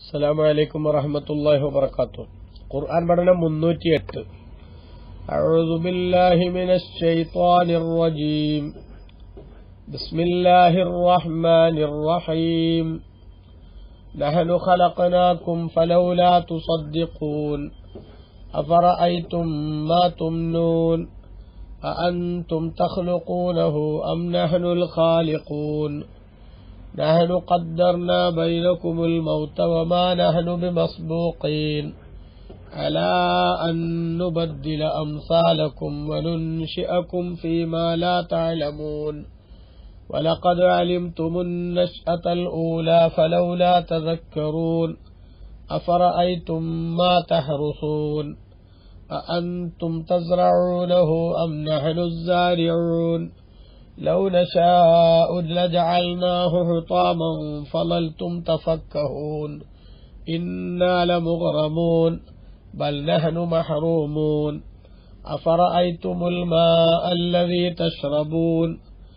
السلام عليكم ورحمة الله وبركاته. قرآن بدنا 308. أعوذ بالله من الشيطان الرجيم. بسم الله الرحمن الرحيم. نحن خلقناكم فلولا تصدقون. أفرأيتم ما تمنون. أأنتم تخلقونه أم نحن الخالقون. نحن قدرنا بينكم الموت وما نحن بمسبوقين على أن نبدل أمثالكم وننشئكم فيما لا تعلمون ولقد علمتم النشأة الأولى فلولا تذكرون أفرأيتم ما تحرثون أأنتم تزرعونه أم نحن الزارعون لو نشاء لجعلناه حطاما فظلتم تفكهون إنا لمغرمون بل نحن محرومون أفرأيتم الماء الذي تشربون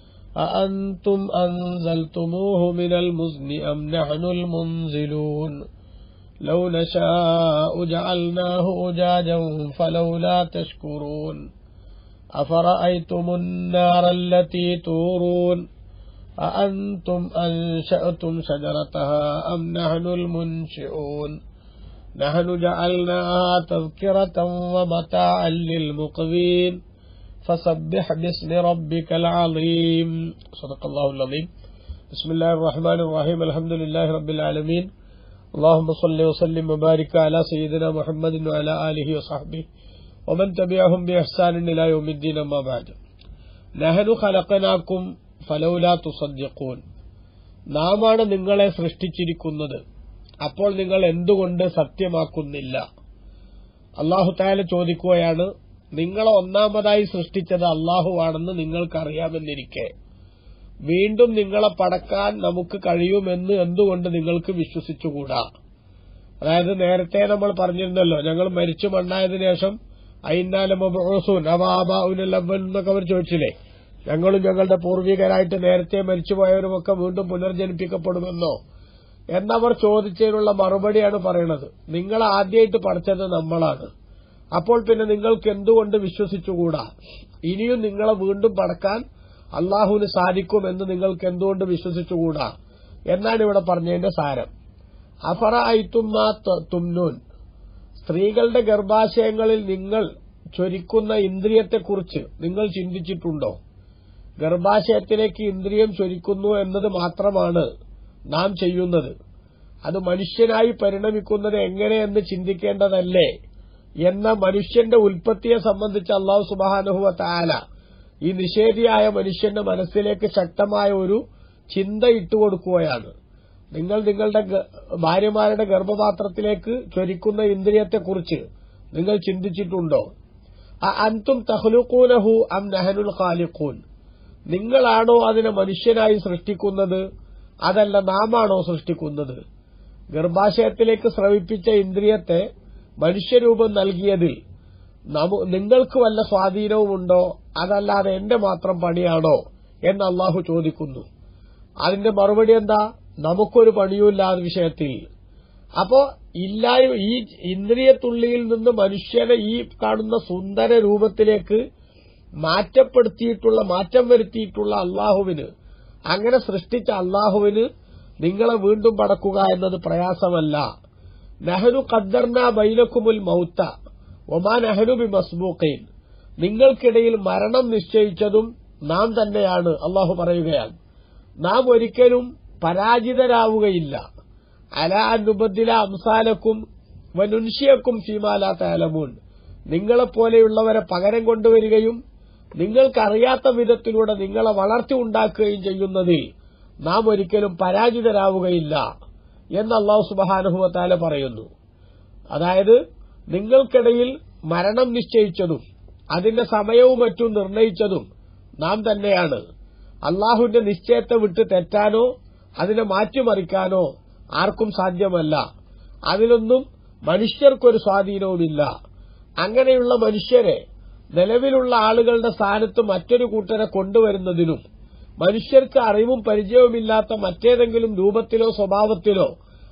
أأنتم أنزلتموه من المزن أم نحن المنزلون لو نشاء جعلناه أجاجا فلولا تشكرون أفرأيتم النار التي تورون أأنتم أنشأتم شجرتها أم نحن المنشئون نحن جعلناها تذكرة ومتاعا للمقوين فسبح باسم ربك العظيم. صدق الله العظيم. بسم الله الرحمن الرحيم. الحمد لله رب العالمين. اللهم صل وسلم وبارك على سيدنا محمد وعلى آله وصحبه ومن تبعهم بإحسان إلى يوم الدين. أما بعد. نحن خلقناكم فلولا تصدقون. നാമാണ് നിങ്ങളെ സൃഷ്ടിച്ചിരിക്കുന്നത്, അപ്പോൾ നിങ്ങൾ എന്തുകൊണ്ട് സത്യമാക്കുന്നില്ല? അല്ലാഹു തആല ചോദിക്കുകയാണ്, നിങ്ങളെ ഒന്നാമതായി സൃഷ്ടിച്ചത് അല്ലാഹുവാണെന്ന് നിങ്ങൾക്കറിയാമെന്നിരിക്കെ വീണ്ടും നിങ്ങളെ പടക്കാൻ നമുക്ക് കഴിയുമെന്ന് എന്തുകൊണ്ട് നിങ്ങൾക്ക് വിശ്വസിച്ചുകൂടാ? അതായത് നേരത്തെ നമ്മൾ പറഞ്ഞിരുന്നല്ലോ, ഞങ്ങൾ മരിച്ചു മണ്ണായതിനു ശേഷം എന്നൊക്കെ അവർ ചോദിച്ചില്ലേ, ഞങ്ങളും ഞങ്ങളുടെ പൂർവികരായിട്ട് നേരത്തെ മരിച്ചുപോയവരുമൊക്കെ വീണ്ടും പുനർജനിപ്പിക്കപ്പെടുമെന്നോ എന്നവർ ചോദിച്ചതിനുള്ള മറുപടിയാണ് പറയുന്നത്. നിങ്ങൾ ആദ്യമായിട്ട് പഠിച്ചത് നമ്മളാണ്, അപ്പോൾ പിന്നെ നിങ്ങൾക്ക് എന്തുകൊണ്ട് വിശ്വസിച്ചുകൂടാ? ഇനിയും നിങ്ങളെ വീണ്ടും പടക്കാൻ അള്ളാഹുവിന് സാധിക്കുമെന്ന് നിങ്ങൾക്ക് എന്തുകൊണ്ട് വിശ്വസിച്ചുകൂടാ എന്നാണ് ഇവിടെ പറഞ്ഞതിന്റെ സാരം. അഫറഅയ്തും മാ തുംനൂൻ. സ്ത്രീകളുടെ ഗർഭാശയങ്ങളിൽ നിങ്ങൾ ചൊരിക്കുന്ന ഇന്ദ്രിയത്തെക്കുറിച്ച് നിങ്ങൾ ചിന്തിച്ചിട്ടുണ്ടോ? ഗർഭാശയത്തിലേക്ക് ഇന്ദ്രിയം ചൊരിക്കുന്നു എന്നത് മാത്രമാണ് നാം ചെയ്യുന്നത്. അത് മനുഷ്യനായി പരിണമിക്കുന്നത് എങ്ങനെയെന്ന് ചിന്തിക്കേണ്ടതല്ലേ എന്ന മനുഷ്യന്റെ ഉൽപ്പത്തിയെ സംബന്ധിച്ച് അല്ലാഹു സുബ്ഹാനഹു വ തആല ഈ നിഷേധിയായ മനുഷ്യന്റെ മനസ്സിലേക്ക് ശക്തമായ ഒരു ചിന്ത ഇട്ടുകൊടുക്കുകയാണ്. നിങ്ങൾ നിങ്ങളുടെ ഭാര്യമാരുടെ ഗർഭപാത്രത്തിലേക്ക് ചൊരിക്കുന്ന ഇന്ദ്രിയത്തെക്കുറിച്ച് നിങ്ങൾ ചിന്തിച്ചിട്ടുണ്ടോ? അൻതും തഖ്ലുഖൂനഹു അം നഹ്നുൽ ഖാലിഖൂൻ. നിങ്ങളാണോ അതിനെ മനുഷ്യനായി സൃഷ്ടിക്കുന്നത്, അതല്ല നാമാണോ സൃഷ്ടിക്കുന്നത്? ഗർഭാശയത്തിലേക്ക് സ്രവിപ്പിച്ച ഇന്ദ്രിയത്തെ മനുഷ്യരൂപം നൽകിയതിൽ നിങ്ങൾക്ക് വല്ല സ്വാധീനവുമുണ്ടോ, അതല്ലാതെ എന്റെ മാത്രം പണിയാണോ എന്ന് അല്ലാഹു ചോദിക്കുന്നു. അതിന്റെ മറുപടി എന്താ? നമുക്കൊരു പണിയുമില്ല ആ വിഷയത്തിൽ. അപ്പോ ഈ ഇന്ദ്രിയത്തുള്ളിയിൽ നിന്ന് മനുഷ്യനെ ഈ കാണുന്ന സുന്ദര രൂപത്തിലേക്ക് മാറ്റം വരുത്തിയിട്ടുള്ള അള്ളാഹുവിന്, അങ്ങനെ സൃഷ്ടിച്ച അള്ളാഹുവിന് നിങ്ങളെ വീണ്ടും പടക്കുക എന്നത് പ്രയാസമല്ല. നഹ്നു ഖദ്ദർനാ ബൈനക്കുമുൽ മൗത വമാ നഹ്നു ബിമസ്ബൂഖീൻ. നിങ്ങൾക്കിടയിൽ മരണം നിശ്ചയിച്ചതും നാം തന്നെയാണ്. അള്ളാഹു പറയുകയാണ്, നാം ഒരിക്കലും പരാജിതരാവുകയില്ല. അലാ അൻ നുബദ്ദില അംസാലക്കും വനുൻഷിയക്കും ഫീമാ ലാ തഅലമൂൻ. നിങ്ങളെപ്പോലെയുള്ളവരെ പകരം കൊണ്ടുവരികയും നിങ്ങൾക്കറിയാത്ത വിധത്തിലൂടെ നിങ്ങളെ വളർത്തി ഉണ്ടാക്കുകയും ചെയ്യുന്നതിൽ നാം ഒരിക്കലും പരാജിതരാവുകയില്ല എന്ന് അല്ലാഹു സുബ്ഹാനഹു വ തആല പറയുന്നു. അതായത് നിങ്ങൾക്കിടയിൽ മരണം നിശ്ചയിച്ചതും അതിന്റെ സമയവും മറ്റും നിർണയിച്ചതും നാം തന്നെയാണ്. അള്ളാഹുവിന്റെ നിശ്ചയത്തെ വിട്ട് തെറ്റാനോ അതിനെ മാറ്റിമറിക്കാനോ ആർക്കും സാധ്യമല്ല. അതിലൊന്നും മനുഷ്യർക്കൊരു സ്വാധീനവുമില്ല. അങ്ങനെയുള്ള മനുഷ്യരെ നിലവിലുള്ള ആളുകളുടെ സ്ഥാനത്ത് മറ്റൊരു കൂട്ടരെ കൊണ്ടുവരുന്നതിനും മനുഷ്യർക്ക് അറിവും പരിചയവുമില്ലാത്ത മറ്റേതെങ്കിലും രൂപത്തിലോ സ്വഭാവത്തിലോ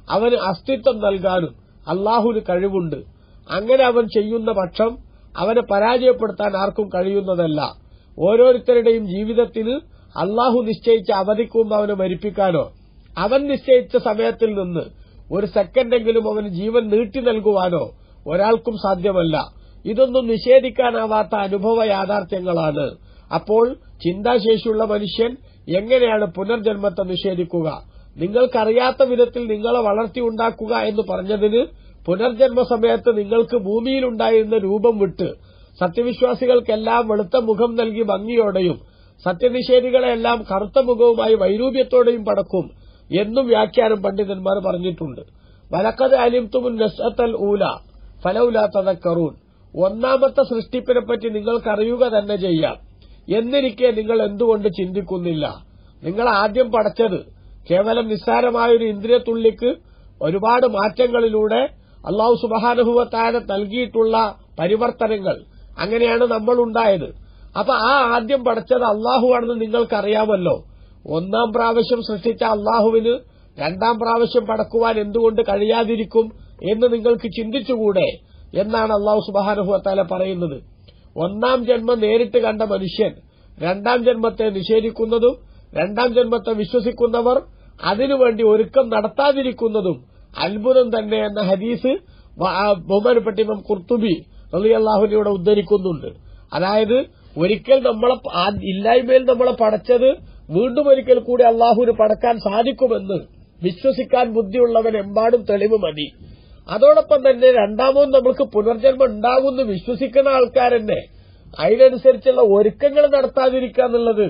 അവന് അസ്തിത്വം നൽകാനും അള്ളാഹുവിന് കഴിവുണ്ട്. അങ്ങനെ അവൻ ചെയ്യുന്ന പക്ഷം അവനെ പരാജയപ്പെടുത്താൻ ആർക്കും കഴിയുന്നതല്ല. ഓരോരുത്തരുടെയും ജീവിതത്തിന് അള്ളാഹു നിശ്ചയിച്ച അവധിക്ക് മുമ്പ് അവനെ മരിപ്പിക്കാനോ അവൻ നിശ്ചയിച്ച സമയത്തിൽ നിന്ന് ഒരു സെക്കൻഡെങ്കിലും അവന് ജീവൻ നീട്ടി നൽകുവാനോ ഒരാൾക്കും സാധ്യമല്ല. ഇതൊന്നും നിഷേധിക്കാനാവാത്ത അനുഭവ യാഥാർത്ഥ്യങ്ങളാണ്. അപ്പോൾ ചിന്താശേഷിയുള്ള മനുഷ്യൻ എങ്ങനെയാണ് പുനർജന്മത്തെ നിഷേധിക്കുക? നിങ്ങൾക്കറിയാത്ത വിധത്തിൽ നിങ്ങളെ വളർത്തിയുണ്ടാക്കുക എന്ന് പറഞ്ഞതിന് പുനർജന്മ സമയത്ത് നിങ്ങൾക്ക് ഭൂമിയിലുണ്ടായിരുന്ന രൂപം വിട്ട് സത്യവിശ്വാസികൾക്കെല്ലാം വെളുത്ത മുഖം നൽകി ഭംഗിയോടെയും സത്യനിഷേധികളെല്ലാം കറുത്ത മുഖവുമായി വൈരൂപ്യത്തോടെയും പടക്കും എന്നും വ്യാഖ്യാനം പണ്ഡിതന്മാർ പറഞ്ഞിട്ടുണ്ട്. വലഖദ് അലിംതുമുൻ നസ്അത്തൽ ഊല ഫലൗലാ തദക്കറൂൻ. ഒന്നാമത്തെ സൃഷ്ടിപ്പിനെപ്പറ്റി നിങ്ങൾക്കറിയുക തന്നെ ചെയ്യാം, എന്നിരിക്കെ നിങ്ങൾ എന്തുകൊണ്ട് ചിന്തിക്കുന്നില്ല? നിങ്ങൾ ആദ്യം പടച്ചത് കേവലം നിസ്സാരമായൊരു ഇന്ദ്രിയത്തുള്ളിക്ക് ഒരുപാട് മാറ്റങ്ങളിലൂടെ അല്ലാഹു സുബ്ഹാനഹു വ തആല നൽകിയിട്ടുള്ള പരിവർത്തനങ്ങൾ, അങ്ങനെയാണ് നമ്മൾ ഉണ്ടായത്. അപ്പൊ ആ ആദ്യം പടച്ചത് അള്ളാഹുവാണെന്ന് നിങ്ങൾക്കറിയാമല്ലോ. ഒന്നാം പ്രാവശ്യം സൃഷ്ടിച്ച അള്ളാഹുവിന് രണ്ടാം പ്രാവശ്യം പടക്കുവാൻ എന്തുകൊണ്ട് കഴിയാതിരിക്കും എന്ന് നിങ്ങൾക്ക് ചിന്തിച്ചുകൂടെ എന്നാണ് അല്ലാഹു സുബ്ഹാനഹു വ തആല പറയുന്നത്. ഒന്നാം ജന്മം നേരിട്ട് കണ്ട മനുഷ്യൻ രണ്ടാം ജന്മത്തെ നിഷേധിക്കുന്നതും രണ്ടാം ജന്മത്തെ വിശ്വസിക്കുന്നവർ അതിനുവേണ്ടി ഒരുക്കം നടത്താതിരിക്കുന്നതും അത്ഭുതം തന്നെ എന്ന ഹദീസ് ബഹുമാനപ്പെട്ട ഇമാം ഖുർത്തുബി റളിയല്ലാഹുവിലൂടെ ഉദ്ധരിക്കുന്നുണ്ട്. അതായത് ഒരിക്കൽ നമ്മളെ ഇല്ലായ്മയിൽ നമ്മളെ പടച്ചത് വീണ്ടും ഒരിക്കൽ കൂടി അള്ളാഹുവിന് പടക്കാൻ സാധിക്കുമെന്ന് വിശ്വസിക്കാൻ ബുദ്ധിയുള്ളവൻ എമ്പാടും തെളിവ് മതി. അതോടൊപ്പം തന്നെ രണ്ടാമതും നമ്മൾക്ക് പുനർജന്മം ഉണ്ടാകുമെന്ന് വിശ്വസിക്കുന്ന ആൾക്കാരെന്നെ അതിനനുസരിച്ചുള്ള ഒരുക്കങ്ങൾ നടത്താതിരിക്കുക എന്നുള്ളത്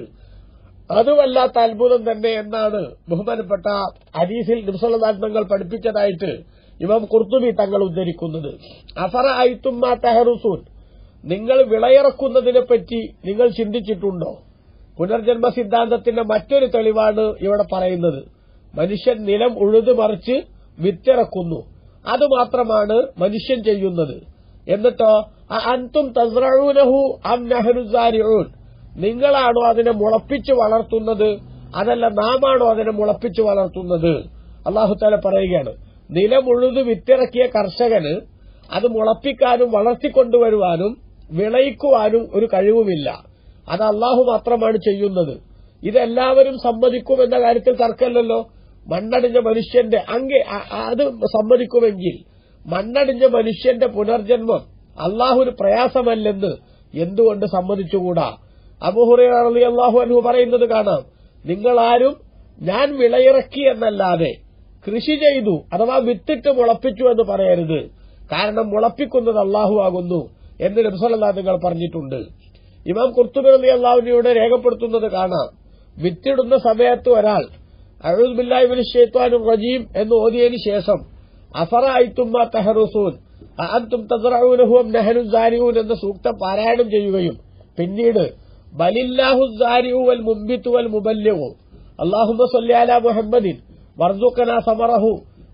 അത് വല്ലാത്ത അത്ഭുതം തന്നെ എന്നാണ് ബഹുമാനപ്പെട്ട ഹദീസിൽ നബി സല്ലല്ലാഹു അലൈഹി വസല്ലം പഠിപ്പിച്ചതായിട്ട് ഇമാം ഖുർത്തുബി തങ്ങൾ ഉദ്ധരിക്കുന്നത്. അഫറഅയ്തും മാ തഹറുസൂൻ, നിങ്ങൾ വിളയിറക്കുന്നതിനെപ്പറ്റി നിങ്ങൾ ചിന്തിച്ചിട്ടുണ്ടോ? പുനർജന്മ സിദ്ധാന്തത്തിന്റെ മറ്റൊരു തെളിവാണ് ഇവിടെ പറയുന്നത്. മനുഷ്യൻ നിലം ഉഴുതു മറിച്ച് വിത്തിറക്കുന്നു, അതുമാത്രമാണ് മനുഷ്യൻ ചെയ്യുന്നത്. എന്നിട്ടോ അൻതും തസ്റഊനഹു അം നഹ്നു സാരിഊൻ, നിങ്ങളാണോ അതിനെ മുളപ്പിച്ചു വളർത്തുന്നത് അതല്ല നാമാണോ അതിനെ മുളപ്പിച്ചു വളർത്തുന്നത്? അല്ലാഹു തആല പറയുകയാണ്, നിലമുഴുത് വിത്തിറക്കിയ കർഷകന് അത് മുളപ്പിക്കാനും വളർത്തിക്കൊണ്ടുവരുവാനും വിളയിക്കുവാനും ഒരു കഴിവുമില്ല. അത് അള്ളാഹു മാത്രമാണ് ചെയ്യുന്നത്. ഇതെല്ലാവരും സമ്മതിക്കുമെന്ന കാര്യത്തിൽ തർക്കമല്ലല്ലോ. മണ്ണടിഞ്ഞ മനുഷ്യന്റെ അത് സമ്മതിക്കുമെങ്കിൽ മണ്ണടിഞ്ഞ മനുഷ്യന്റെ പുനർജന്മം അള്ളാഹുവിന് പ്രയാസമല്ലെന്ന് എന്തുകൊണ്ട് സമ്മതിച്ചുകൂടാ? അബൂ ഹുറൈറ റളിയല്ലാഹു അൻഹു പറയുന്നത് കാണാം, നിങ്ങളാരും ഞാൻ വിളയിറക്കി എന്നല്ലാതെ കൃഷി ചെയ്തു അഥവാ വിത്തിട്ട് മുളപ്പിച്ചു എന്ന് പറയരുത്, കാരണം മുളപ്പിക്കുന്നത് അള്ളാഹു ആകുന്നു എന്ന് നബി സല്ലല്ലാഹു അലൈഹി വസല്ലം പറഞ്ഞിട്ടുണ്ട്. ഇമാം ഖുർത്തുബി റളിയല്ലാഹുവിനോട് രേഖപ്പെടുത്തുന്നത് കാണാം, വിത്തിടുന്ന സമയത്ത് ഒരാൾ അഊദു ബില്ലാഹി മിനശ് ശൈത്വാനിർ റജീം എന്ന് ഓതിയതിനു ശേഷം അഫറഅയ്തും മാ തഹറുസൂൻ അഅൻതും തസ്റഊനഹു അം നഹ്നു സാരിഊൻ എന്ന സൂക്തം പാരായണം ചെയ്യുകയും പിന്നീട് ബലില്ലാഹു സാരിഉ വൽ മുംബിതു വൽ മുബല്ലിഗു അല്ലാഹുമ്മ സ്വല്ലി അലാ മുഹമ്മദിൻ വർസുഖനാ സമറഹു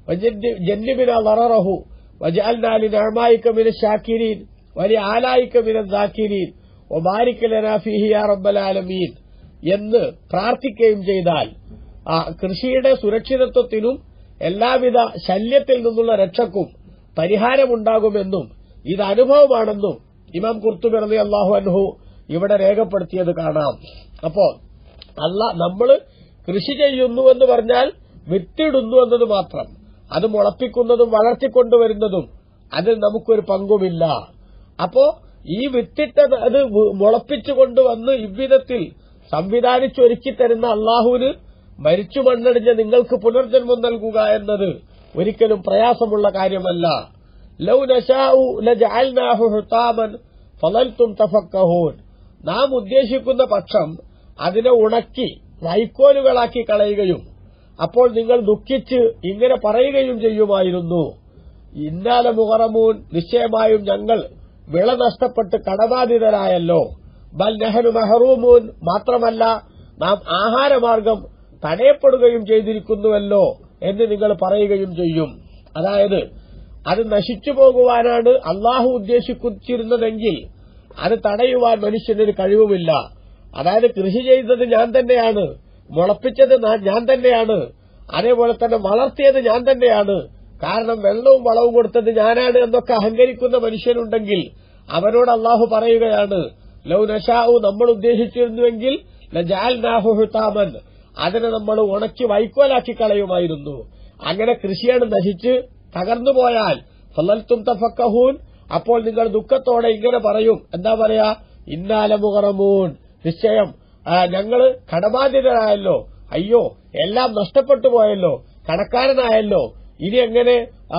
വജന്നിബിനാ ളററഹു വജഅൽനാ ലിനഅമായിക മിനശ് ശാകിരീൻ വലിആലായിക മിനൽ ദാകിരീൻ വബാരിക് ലനാ ഫീഹി യാ റബ്ബൽ ആലമീൻ എന്ന് പ്രാർത്ഥിക്കുകയും ചെയ്താൽ കൃഷിയുടെ സുരക്ഷിതത്വത്തിനും എല്ലാവിധ ശല്യത്തിൽ നിന്നുള്ള രക്ഷക്കും പരിഹാരമുണ്ടാകുമെന്നും ഇത് അനുഭവമാണെന്നും ഇമാം ഖുർത്തുബി റളിയല്ലാഹു അൻഹു ഇവിടെ രേഖപ്പെടുത്തിയത് കാണാം. അപ്പോ നമ്മള് കൃഷി ചെയ്യുന്നു എന്ന് പറഞ്ഞാൽ വിത്തിടുന്നു എന്നത് മാത്രം, അത് മുളപ്പിക്കുന്നതും വളർത്തിക്കൊണ്ടുവരുന്നതും അതിൽ നമുക്കൊരു പങ്കുമില്ല. അപ്പോ ഈ വിത്തിട്ടത് അത് മുളപ്പിച്ചുകൊണ്ടുവന്ന് ഇவ்விധത്തിൽ സംവിധാനിച്ചൊരുക്കി തരുന്ന അള്ളാഹുവിന് മരിച്ചു മണ്ണടിഞ്ഞ നിങ്ങൾക്ക് പുനർജന്മം നൽകുക എന്നത് ഒരിക്കലും പ്രയാസമുള്ള കാര്യമല്ല. ലൗ നശാഉ ലജഅൽനാഹു ഹുതാമൻ ഫളൽതും തഫക്കഹൂൻ, നാം ഉദ്ദേശിക്കുന്ന പക്ഷം അതിനെ ഉണക്കി വൈക്കോലുകളാക്കി കളയുകയും അപ്പോൾ നിങ്ങൾ ദുഃഖിച്ച് ഇങ്ങനെ പറയുകയും ചെയ്യുമായിരുന്നു, ഇന്നാല മുഗറമൂൻ, നിശ്ചയമായും ഞങ്ങൾ വിള നഷ്ടപ്പെട്ട് കടബാധിതരായല്ലോ. ബൽ നഹ്നു മഹറൂമൂൻ, മാത്രമല്ല നാം ആഹാരമാർഗം തടയപ്പെടുകയും ചെയ്തിരിക്കുന്നുവല്ലോ എന്ന് നിങ്ങൾ പറയുകയും ചെയ്യും. അതായത് അത് നശിച്ചു പോകുവാനാണ് അള്ളാഹു ഉദ്ദേശിച്ചിരുന്നതെങ്കിൽ അത് തടയുവാൻ മനുഷ്യനൊരു കഴിവുമില്ല. അതായത് കൃഷി ചെയ്തത് ഞാൻ തന്നെയാണ്, മുളപ്പിച്ചത് ഞാൻ തന്നെയാണ്, അതേപോലെ തന്നെ വളർത്തിയത് ഞാൻ തന്നെയാണ്, കാരണം വെള്ളവും വളവും കൊടുത്തത് ഞാനാണ് എന്നൊക്കെ അഹങ്കരിക്കുന്ന മനുഷ്യനുണ്ടെങ്കിൽ അവനോട് അള്ളാഹു പറയുകയാണ്, ലൗ നശാഉ നമ്മൾ ഉദ്ദേശിച്ചിരുന്നുവെങ്കിൽ ലജഅൽനാഹു ഹുതാമൻ അതിനെ നമ്മൾ ഉണക്കി വൈക്കോലാക്കി കളയുമായിരുന്നു. അങ്ങനെ കൃഷിയാണ് നശിച്ച് തകർന്നുപോയാൽ ഫളൽതും തഫക്കഹൂൻ അപ്പോൾ നിങ്ങൾ ദുഃഖത്തോടെ ഇങ്ങനെ പറയും, എന്താ പറയാ, ഇന്നാലമുഗറമൂൻ നിശ്ചയം ഞങ്ങള് കടബാധ്യതരായല്ലോ, അയ്യോ എല്ലാം നഷ്ടപ്പെട്ടു പോയല്ലോ, കടക്കാരനായല്ലോ, ഇനി എങ്ങനെ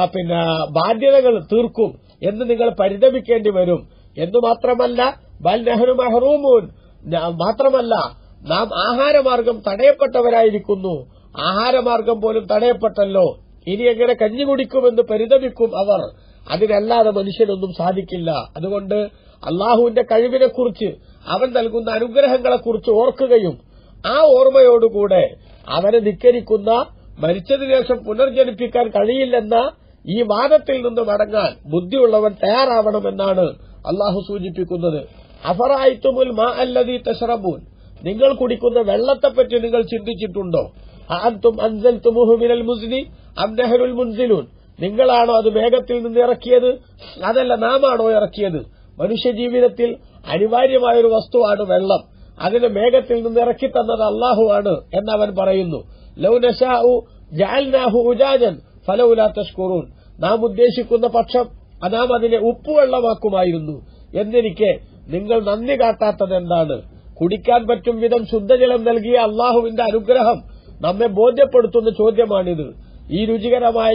ബാധ്യതകൾ തീർക്കും എന്ന് നിങ്ങൾ പരിതപിക്കേണ്ടി വരും. എന്നു മാത്രമല്ല ബൽ നഹ്നു മഹ്റൂമൂൻ മാത്രമല്ല നാം ആഹാരമാർഗം തടയപ്പെട്ടവരായിരിക്കുന്നു, ആഹാരമാർഗം പോലും തടയപ്പെട്ടല്ലോ, ഇനി എങ്ങനെ കഞ്ഞി കുടിക്കുമെന്ന് പരിതപിക്കും അവർ. അതിനല്ലാതെ മനുഷ്യനൊന്നും സാധിക്കില്ല. അതുകൊണ്ട് അള്ളാഹുവിന്റെ കഴിവിനെക്കുറിച്ച് അവൻ നൽകുന്ന അനുഗ്രഹങ്ങളെക്കുറിച്ച് ഓർക്കുകയും ആ ഓർമ്മയോടുകൂടെ അവനെ ധിക്കരിക്കുന്ന മരിച്ചതിനു ശേഷം പുനർജനിപ്പിക്കാൻ കഴിയില്ലെന്ന ഈ വാദത്തിൽ നിന്ന് മടങ്ങാൻ ബുദ്ധിയുള്ളവൻ തയ്യാറാവണമെന്നാണ് അള്ളാഹു സൂചിപ്പിക്കുന്നത്. അഫറഅയ്തുമുൽ മാ അല്ലദീ തശ്റബൂൻ നിങ്ങൾ കുടിക്കുന്ന വെള്ളത്തെപ്പറ്റി നിങ്ങൾ ചിന്തിച്ചിട്ടുണ്ടോ? അഅൻതും അൻസൽതുമുഹു മിനൽ മുസ്നി അം നഹ്നുൽ മുൻസിലൂൻ നിങ്ങളാണോ അത് മേഘത്തിൽ നിന്ന് ഇറക്കിയത്, അതല്ല നാമാണോ ഇറക്കിയത്? മനുഷ്യജീവിതത്തിൽ അനിവാര്യമായൊരു വസ്തുവാണ് വെള്ളം, അതിന് മേഘത്തിൽ നിന്ന് ഇറക്കി തന്നത് അള്ളാഹുവാണ് എന്നവൻ പറയുന്നു. ലൗ നശാഉ ജഅൽനാഹു ഉജാജൻ ഫലൗലാ തഷ്കുറൂൻ നാം ഉദ്ദേശിക്കുന്ന പക്ഷം നാം അതിനെ ഉപ്പുവെള്ളമാക്കുമായിരുന്നു. എന്നിരിക്കെ നിങ്ങൾ നന്ദി കാട്ടാത്തത് എന്താണ്? കുടിക്കാൻ പറ്റും വിധം ശുദ്ധജലം നൽകിയ അള്ളാഹുവിന്റെ അനുഗ്രഹം നമ്മെ ബോധ്യപ്പെടുത്തുന്ന ചോദ്യമാണിത്. ഈ രുചികരമായ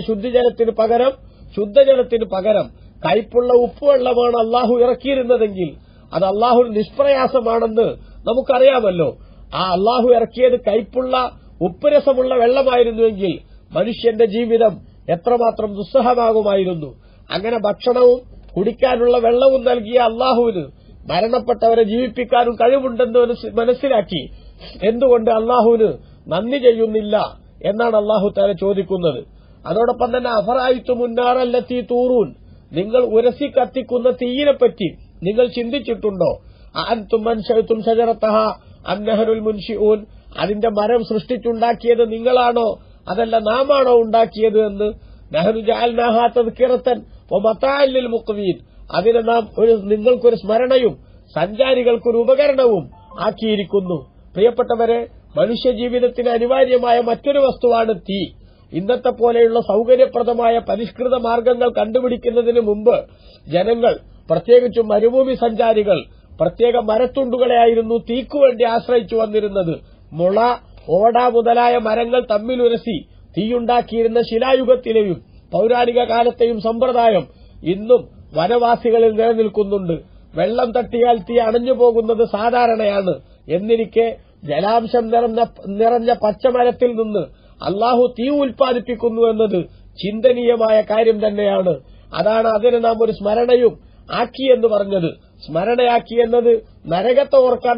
ശുദ്ധജലത്തിന് പകരം കയ്പുള്ള ഉപ്പുവെള്ളമാണ് അള്ളാഹു ഇറക്കിയിരുന്നതെങ്കിൽ അത് അള്ളാഹുവിന് നിഷ്പ്രയാസമാണെന്ന് നമുക്കറിയാമല്ലോ. ആ അള്ളാഹു ഇറക്കിയത് കയ്പുള്ള ഉപ്പുരസമുള്ള വെള്ളമായിരുന്നുവെങ്കിൽ മനുഷ്യന്റെ ജീവിതം എത്രമാത്രം ദുസ്സഹമാകുമായിരുന്നു. അങ്ങനെ ഭക്ഷണവും കുടിക്കാനുള്ള വെള്ളവും നൽകിയ അള്ളാഹുവിന് മരണപ്പെട്ടവരെ ജീവിപ്പിക്കാനും കഴിവുണ്ടെന്ന് മനസ്സിലാക്കി എന്തുകൊണ്ട് അള്ളാഹുവിന് നന്ദി ചെയ്യുന്നില്ല എന്നാണ് അള്ളാഹു തആല ചോദിക്കുന്നത്. അതോടൊപ്പം തന്നെ അഫറഅയ്തുമുന്നാറല്ലതീ തൂറൂൻ നിങ്ങൾ ഉരസി കത്തിക്കുന്ന തീയിനെപ്പറ്റി നിങ്ങൾ ചിന്തിച്ചിട്ടുണ്ടോ? അഅൻതും അൻശഅതും ശജറതഹാ അം നഹ്നുൽ മുൻശിഊൻ അതിന്റെ മരം സൃഷ്ടിച്ചുണ്ടാക്കിയത് നിങ്ങളാണോ അതല്ല നാമാണോ ഉണ്ടാക്കിയത് എന്ന്. നഹ്നു ജഅൽനാഹാ തദ്കിറതൻ വമതാഅൻ ലിൽ മുഖ്വീൻ അതിനെ നാം നിങ്ങൾക്കൊരു സ്മരണയും സഞ്ചാരികൾക്കൊരു ഉപകരണവും ആക്കിയിരിക്കുന്നു. പ്രിയപ്പെട്ടവരെ, മനുഷ്യജീവിതത്തിന് അനിവാര്യമായ മറ്റൊരു വസ്തുവാണ് തീ. ഇന്നത്തെ പോലെയുള്ള സൌകര്യപ്രദമായ പരിഷ്കൃത മാർഗങ്ങൾ കണ്ടുപിടിക്കുന്നതിന് മുമ്പ് ജനങ്ങൾ, പ്രത്യേകിച്ചും മരുഭൂമി സഞ്ചാരികൾ, പ്രത്യേക മരത്തുണ്ടുകളെയായിരുന്നു തീക്കുവേണ്ടി ആശ്രയിച്ചു വന്നിരുന്നത്. മുള, ഓട മുതലായ മരങ്ങൾ തമ്മിലുരസി തീയുണ്ടാക്കിയിരുന്ന ശിലായുഗത്തിലെയും പൌരാണിക കാലത്തെയും സമ്പ്രദായം ഇന്നും വനവാസികളിൽ നിലനിൽക്കുന്നുണ്ട്. വെള്ളം തട്ടിയാൽ തീ അണഞ്ഞു പോകുന്നത് സാധാരണയാണ്. എന്നിരിക്കെ ജലാംശം നിറഞ്ഞ പച്ചമരത്തിൽ നിന്ന് അള്ളാഹു തീ ഉൽപ്പാദിപ്പിക്കുന്നു എന്നത് ചിന്തനീയമായ കാര്യം തന്നെയാണ്. അതാണ് അതിന് നാം ഒരു സ്മരണയും ആക്കിയെന്ന് പറഞ്ഞത്. സ്മരണയാക്കിയെന്നത് നരകത്തെ ഓർക്കാൻ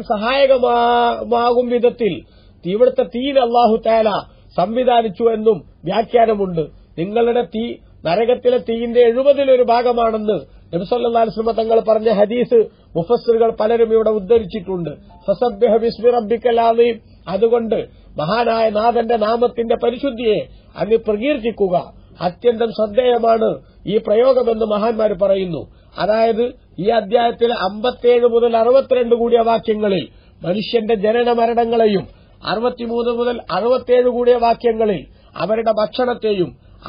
സഹായകമാകും വിധത്തിൽ ഇവിടുത്തെ തീയിൽ അള്ളാഹു തആല സംവിധാനിച്ചു എന്നും വ്യാഖ്യാനമുണ്ട്. നിങ്ങളുടെ തീ നരകത്തിലെ തീയിന്റെ 70% ഭാഗമാണെന്ന് നബി സല്ലല്ലാഹു അലൈഹി വസല്ലം തങ്ങൾ പറഞ്ഞ ഹദീസ് മുഫസ്സിറുകൾ പലരും ഇവിടെ ഉദ്ധരിച്ചിട്ടുണ്ട്. ഫസബ്ബിഹ് ബിസ്മി റബ്ബിക്കൽ അളീം അതുകൊണ്ട് മഹാനായ നാഥന്റെ നാമത്തിന്റെ പരിശുദ്ധിയെ അങ്ങ് പ്രകീർത്തിക്കുക. അത്യന്തം ശ്രദ്ധേയമാണ് ഈ പ്രയോഗമെന്ന് മഹാന്മാർ പറയുന്നു. അതായത് ഈ അധ്യായത്തിലെ 57 മുതൽ 62 കൂടിയ വാക്യങ്ങളിൽ മനുഷ്യന്റെ ജനന മരണങ്ങളെയും 63 മുതൽ 67 കൂടിയ വാക്യങ്ങളിൽ അവരുടെ ഭക്ഷണത്തെയും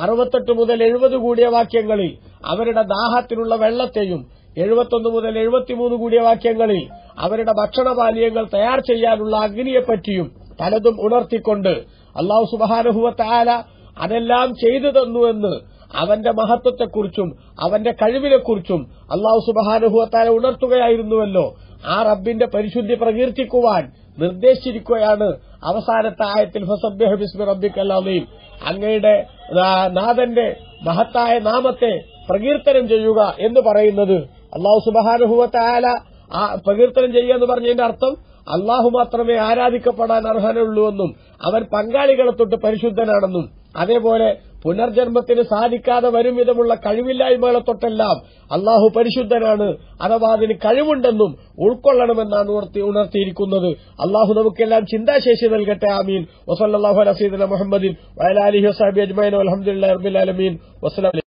68 മുതൽ 70 കൂടിയ വാക്യങ്ങളിൽ അവരുടെ ദാഹത്തിനുള്ള വെള്ളത്തെയും 71 മുതൽ 73 കൂടിയ വാക്യങ്ങളിൽ അവരുടെ ഭക്ഷണപാനീയങ്ങൾ തയ്യാർ ചെയ്യാനുള്ള അഗ്നിയെപ്പറ്റിയും പലതും ഉണർത്തിക്കൊണ്ട് അല്ലാഹു സുബ്ഹാനഹു വ തആല അതെല്ലാം ചെയ്തു തന്നുവെന്ന് അവന്റെ മഹത്വത്തെക്കുറിച്ചും അവന്റെ കഴിവിനെക്കുറിച്ചും അല്ലാഹു സുബ്ഹാനഹു വ തആല ഉണർത്തുകയായിരുന്നുവല്ലോ. ആ റബ്ബിന്റെ പരിശുദ്ധി പ്രകീർത്തിക്കുവാൻ നിർദ്ദേശിച്ചിരിക്കുകയാണ് അവസാനത്തെ ആയത്തിൽ ഫസബ്ബിഹ് ബിസ്മി റബ്ബിക്കൽ അളീം അങ്ങയുടെ നാഥന്റെ മഹത്തായ നാമത്തെ പ്രകീർത്തനം ചെയ്യുക എന്ന് പറയുന്നത്. അല്ലാഹു സുബ്ഹാനഹു വ തആല ആ പ്രകീർത്തനം ചെയ്യുക എന്ന് പറഞ്ഞതിന്റെ അർത്ഥം അല്ലാഹു മാത്രമേ ആരാധിക്കപ്പെടാൻ അർഹനുള്ളൂവെന്നും അവൻ പങ്കാളികളെ തൊട്ട് പരിശുദ്ധനാണെന്നും അതേപോലെ പുനർജന്മത്തിന് സാധിക്കാതെ വരും വിധമുള്ള കഴിവില്ലായ്മകളെ തൊട്ടെല്ലാം അള്ളാഹു പരിശുദ്ധനാണ്, അഥവാ അതിന് കഴിവുണ്ടെന്നും ഉൾക്കൊള്ളണമെന്നാണ് ഉണർത്തിയിരിക്കുന്നത്. അള്ളാഹു നമുക്കെല്ലാം ചിന്താശേഷി നൽകട്ടെ. ആമീൻ. വസല്ലല്ലാഹു അലാ സയ്യിദിനാ മുഹമ്മദിൻ വഅലാ ആലിഹി വസഹ്ബിഹി അജ്മഈൻ വൽഹംദുലില്ലാഹി റബ്ബിൽ ആലമീൻ. വസ്സലാമു